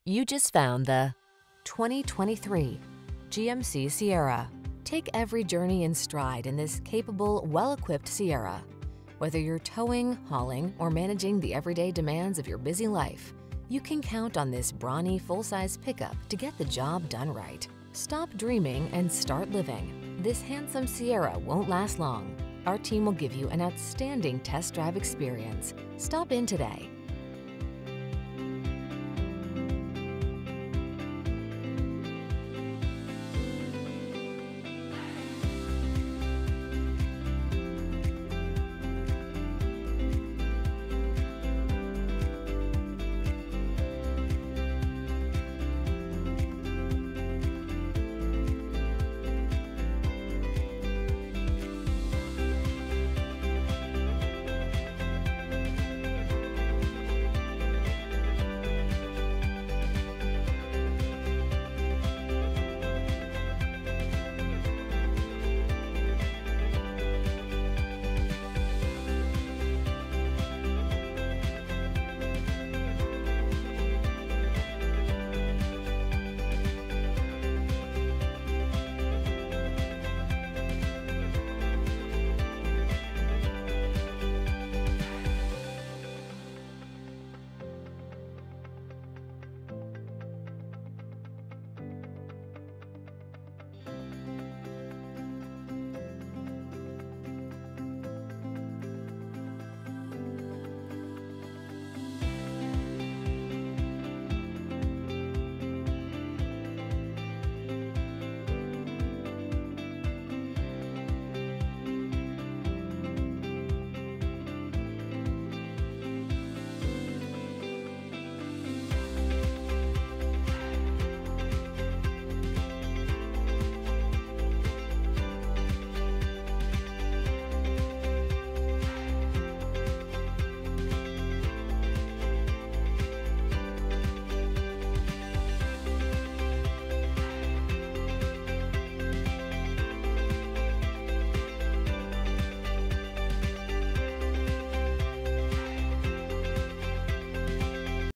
You just found the 2023 GMC Sierra. Take every journey in stride in this capable, well-equipped Sierra. Whether you're towing, hauling, or managing the everyday demands of your busy life, you can count on this brawny, full-size pickup to get the job done right. Stop dreaming and start living. This handsome Sierra won't last long. Our team will give you an outstanding test drive experience. Stop in today.